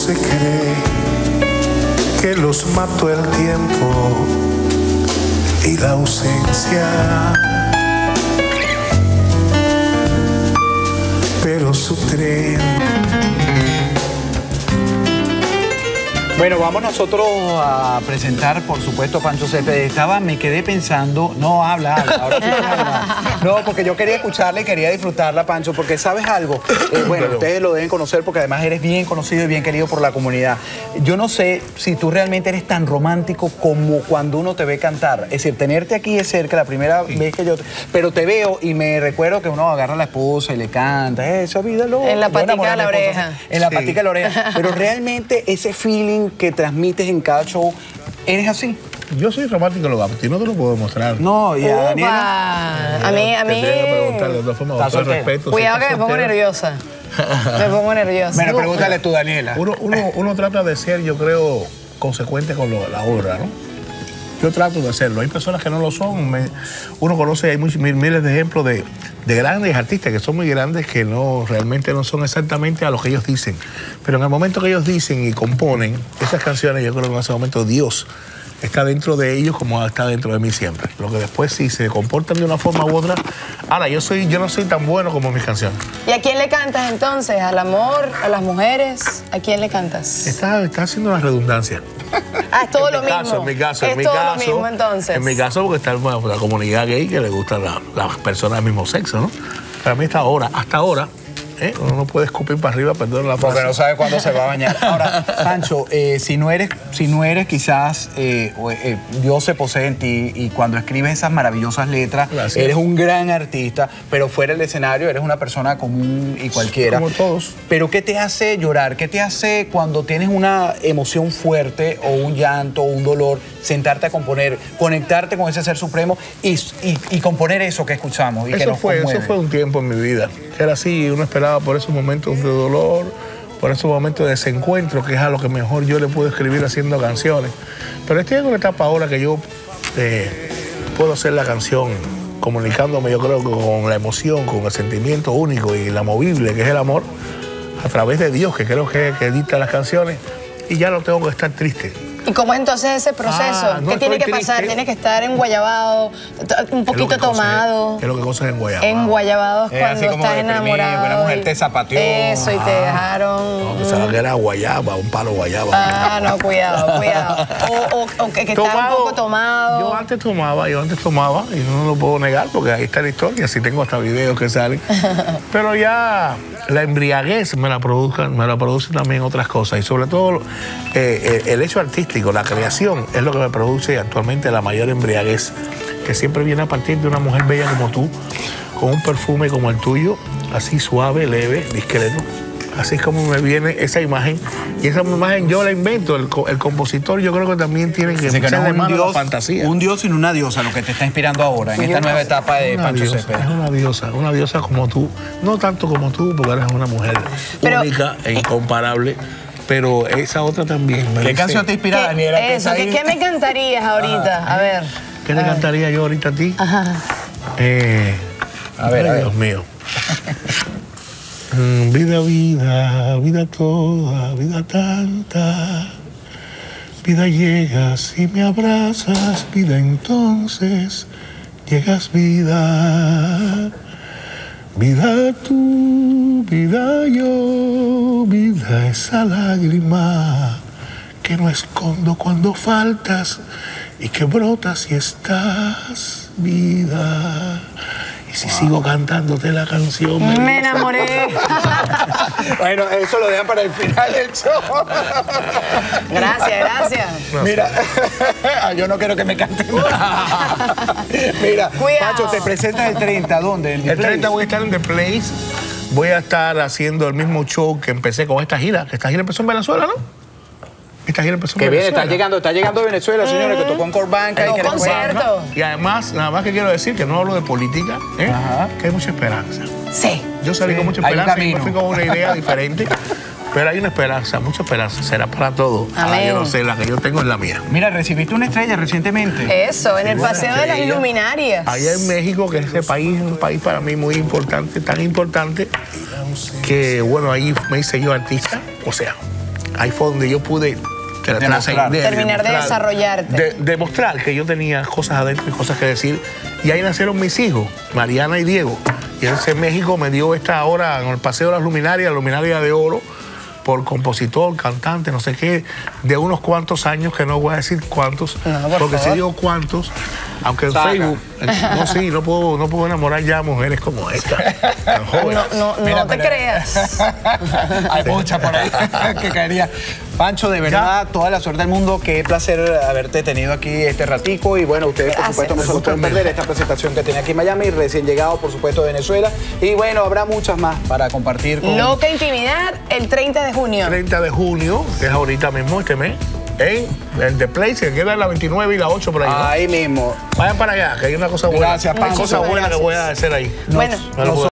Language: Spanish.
se cree que los mató el tiempo y la ausencia, pero su tren. Bueno, vamos nosotros a presentar, por supuesto, Pancho Céspedes. Me quedé pensando, no, habla, ahora sí habla. No, porque yo quería escucharla y quería disfrutarla, Pancho, porque ¿sabes algo? Bueno, ustedes lo deben conocer porque además eres bien conocido y bien querido por la comunidad. Yo no sé si tú realmente eres tan romántico como cuando uno te ve cantar. Es decir, tenerte aquí de cerca, la primera vez que yo... Pero te veo y me recuerdo que uno agarra a la esposa y le canta, esa vida loca. En la patica de la oreja. En la patica de la oreja. Pero realmente ese feeling que transmites en cada show, ¿eres así? Yo soy romántico, lo y no te lo puedo demostrar. No, y a Daniela. A mí. Tendría que preguntarle de otra forma, con todo el respeto. Cuidado que me pongo nerviosa. Me pongo nerviosa. Bueno, pregúntale tú, Daniela. Uno trata de ser, yo creo, consecuente con la obra, ¿no? Yo trato de hacerlo. Hay personas que no lo son. Uno conoce, hay miles de ejemplos de grandes artistas que son muy grandes que realmente no son exactamente a lo que ellos dicen. Pero en el momento que ellos dicen y componen esas canciones, yo creo que en ese momento Dios está dentro de ellos como está dentro de mí siempre. Lo que después sí se comportan de una forma u otra. Ahora, yo no soy tan bueno como mis canciones. ¿Y a quién le cantas entonces? ¿Al amor? ¿A las mujeres? ¿A quién le cantas? Está haciendo una redundancia. Ah, es todo lo mismo. En mi caso, es todo lo mismo, entonces. En mi caso, porque está la comunidad gay que le gustan las personas del mismo sexo, ¿no? Para mí hasta ahora, uno no puede escupir para arriba, perdón la frase. Porque no sabe cuándo se va a bañar. Ahora, Pancho, si no eres quizás, Dios se posee en ti y cuando escribes esas maravillosas letras, gracias, eres un gran artista, pero fuera del escenario eres una persona común y cualquiera. Como todos. Pero ¿qué te hace llorar? ¿Qué te hace cuando tienes una emoción fuerte o un llanto o un dolor, sentarte a componer, conectarte con ese ser supremo y componer eso que escuchamos? Y eso fue un tiempo en mi vida. Era así, uno esperaba por esos momentos de dolor, por esos momentos de desencuentro, que es a lo que mejor yo le puedo escribir haciendo canciones. Pero estoy en una etapa ahora que yo puedo hacer la canción comunicándome, yo creo, con la emoción, con el sentimiento único y inamovible que es el amor, a través de Dios, que creo que dicta las canciones, y ya no tengo que estar triste. ¿Y cómo es entonces ese proceso? ¿Qué tiene que pasar? ¿Tienes que estar enguayabado, un poquito tomado? ¿Qué es lo que cosas enguayabado? Enguayabado cuando estás enamorado. Una mujer te zapateó. Eso, y te dejaron... No, pensaba que era guayaba, un palo guayaba. Ah, no, cuidado. O que estás un poco tomado. Yo antes tomaba, y no lo puedo negar porque ahí está la historia, así tengo hasta videos que salen. Pero ya la embriaguez me la produce también otras cosas, y sobre todo el hecho artístico, la creación, es lo que me produce actualmente la mayor embriaguez, que siempre viene a partir de una mujer bella como tú, con un perfume como el tuyo, así suave, leve, discreto. Así es como me viene esa imagen, y esa imagen yo la invento. El compositor yo creo que también tiene que echarle mano a la fantasía. Un dios y una diosa, lo que te está inspirando ahora en esta nueva etapa de Pancho Céspedes. Es una diosa como tú, no tanto como tú, porque eres una mujer única e incomparable. Pero esa otra también. ¿Qué canción te inspira, Daniela? ¿Qué me cantarías ahorita? A ver. ¿Qué te cantaría yo ahorita a ti? Ajá. A ver. Dios mío. Vida, vida, vida toda, vida tanta. Vida llegas y me abrazas, vida entonces llegas vida. Vida tú, vida yo, vida esa lágrima que no escondo cuando faltas y que brotas si estás, vida. Y si sigo cantándote la canción... Me enamoré. Bueno, eso lo dejan para el final del show. Gracias. Mira, yo no quiero que me canten. Mira, cuidado. Pancho, te presentas el 30, ¿dónde? El 30 voy a estar en The Place. Voy a estar haciendo el mismo show que empecé con esta gira. Esta gira empezó en Venezuela, ¿no? Esta gira empezó en Venezuela. Está llegando a Venezuela, señores, que tocó en Corbanca. Un concierto. Y además, nada más que quiero decir, que no hablo de política, que hay mucha esperanza. Sí. Yo salí con mucha esperanza y me fui con una idea diferente. Pero hay una esperanza, mucha esperanza. Será para todos. Yo no sé, la que yo tengo es la mía. Mira, recibiste una estrella recientemente. Eso, en el Paseo de las Iluminarias. Allá en México, que ese país es un país para mí muy importante, tan importante, que bueno, ahí me hice yo artista. O sea, ahí fue donde yo pude terminar de desarrollarte. Demostrar que yo tenía cosas adentro y cosas que decir. Y ahí nacieron mis hijos, Mariana y Diego. Y entonces en México me dio esta hora en el Paseo de las Luminarias, la Luminaria de Oro, por compositor, cantante, no sé qué, de unos cuantos años, que no voy a decir cuántos, porque si digo cuántos, aunque en Facebook, no puedo enamorar ya a mujeres como esta. No te creas. Hay muchas por ahí que caería. Pancho, de verdad, toda la suerte del mundo. Qué placer haberte tenido aquí este ratico. Y bueno, ustedes, por supuesto, no se lo pueden perder esta presentación que tiene aquí en Miami, recién llegado, por supuesto, de Venezuela. Y bueno, habrá muchas más para compartir con... Loca Intimidad, el 30 de junio. 30 de junio, que es ahorita mismo, este mes. En el The Place, que queda en la 29 y la 8 por ahí, ¿no? Ahí mismo. Vayan para allá, que hay una cosa buena. Gracias, Pancho. Hay cosas buenas que voy a hacer ahí. Bueno.